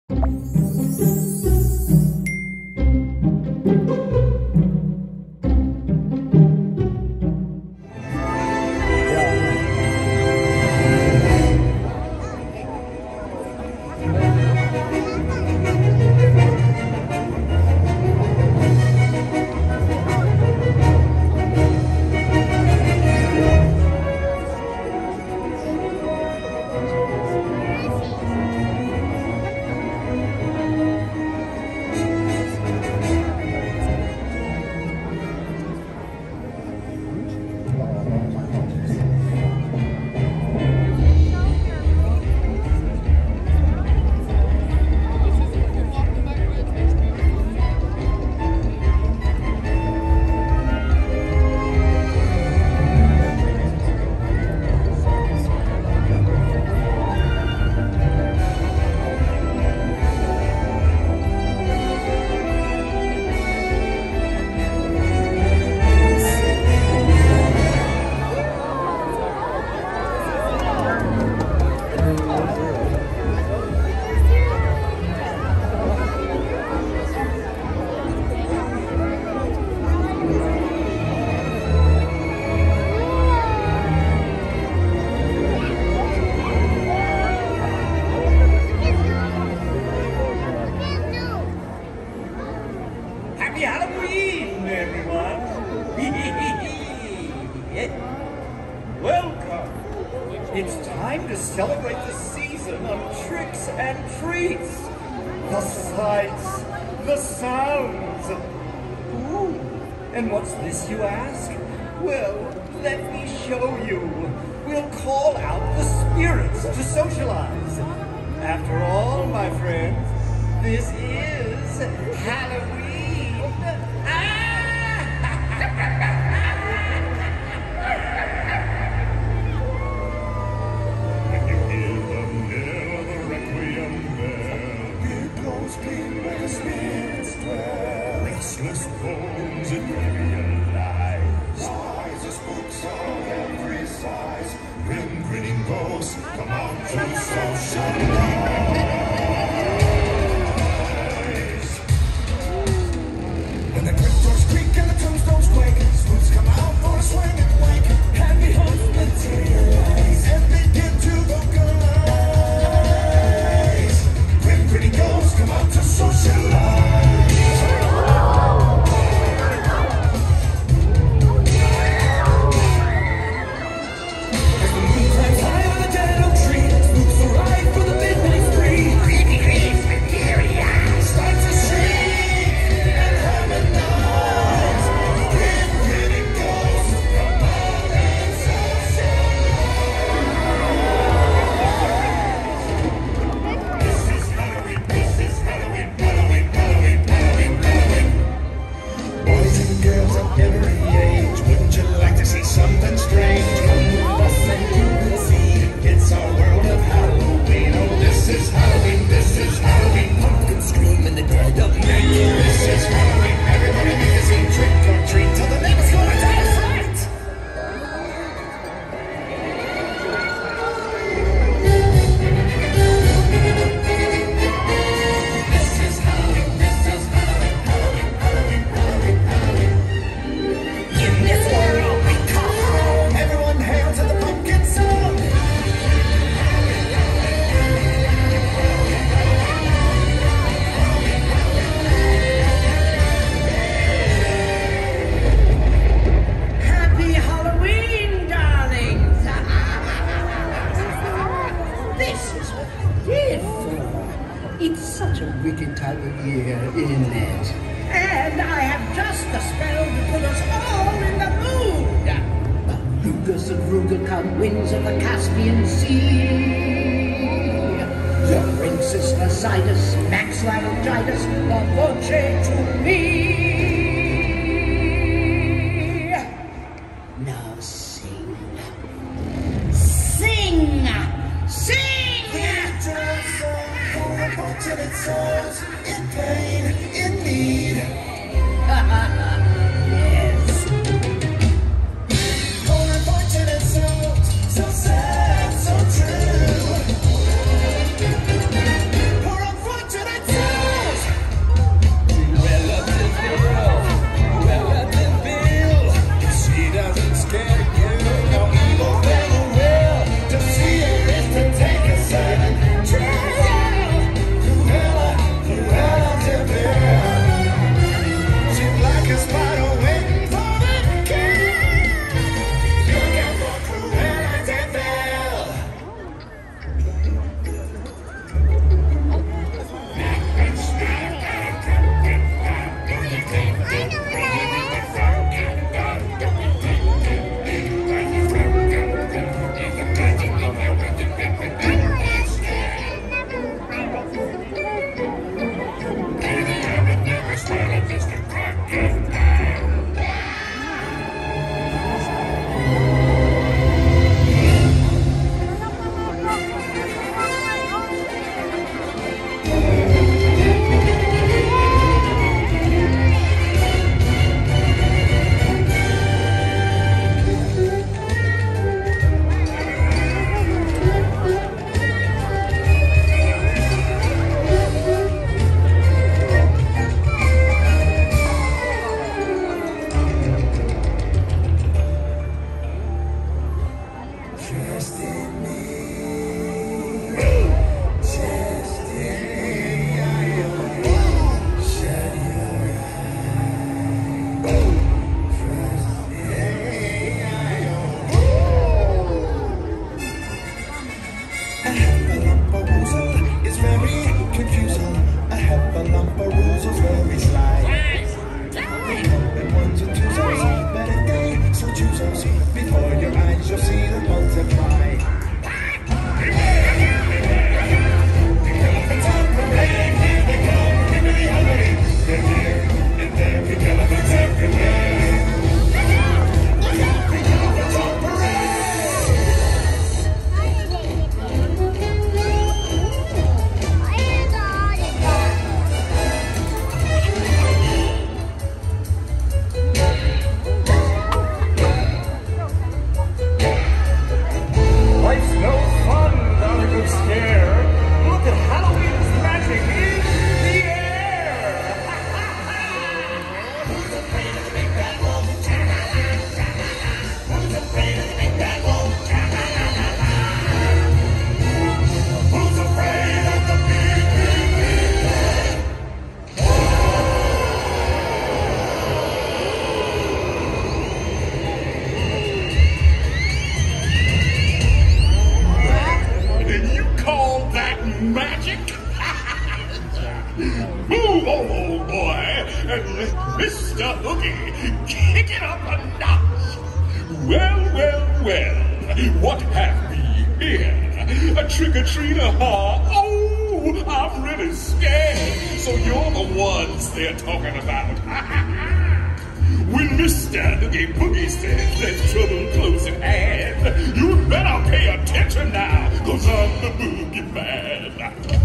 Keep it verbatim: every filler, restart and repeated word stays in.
It's time to celebrate the season of tricks and treats. The sights, the sounds. Ooh, and what's this, you ask? Well, let me show you. We'll call out the spirits to socialize. After all, my friends, this is Halloween. Ah! Restless bones and alien lies. Lies, spooks of every size. Grim grinning ghosts come out to socialize. When the cryptos creak and the tombstones quake, spooks come out for a swing and wank. Happy hunts materialize and begin to vocalize. Grim grinning ghosts come out to socialize. It's such a wicked time of year, isn't it? And I have just the spell to put us all in the mood. Rugus and Rugelkamp, winds of the Caspian Sea. Your Princess Lycidas, Max Laryngitis, the voce to me. Now sing. Sing! Sing! Unfortunate souls in pain, in need. Yes. Poor unfortunate souls, so sad, so true. Poor unfortunate Move on, old boy, and let Mister Hoogie kick it up a notch. Well, well, well, what have we here? A trick-or-treater, huh? Oh, I'm really scared. So you're the ones they're talking about. When Mister Hoogie Boogie says there's trouble close at hand, you better pay attention now, cause I'm the boogeyman.